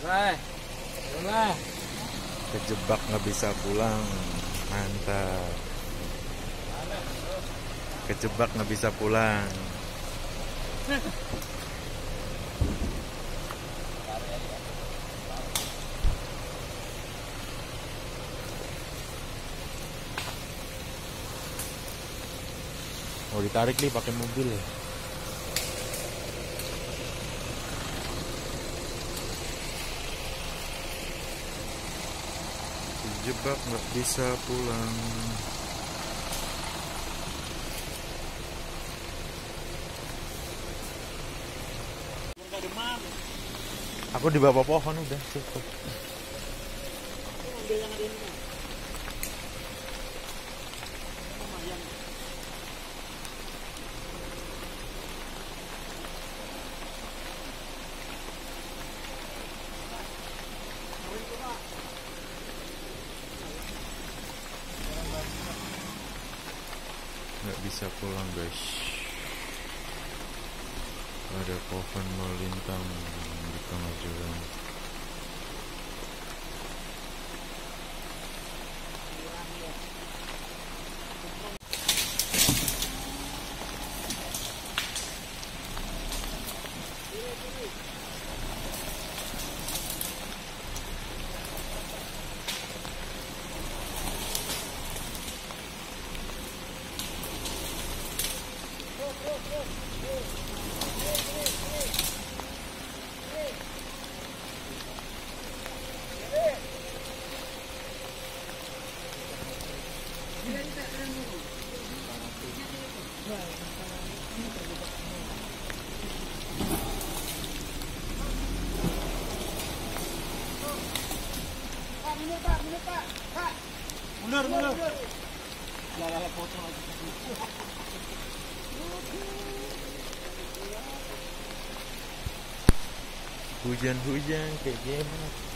Kejebak nggak bisa pulang, mantap. Kejebak nggak bisa pulang. Mau ditarik nih pakai mobil ya. Kejebak nggak bisa pulang. Aku di bawah pohon udah cukup. Nggak bisa pulang guys. Ada pohon melintang di tengah jalan. Mundur. Lah foto lagi. Hujan-hujan kayak gimana?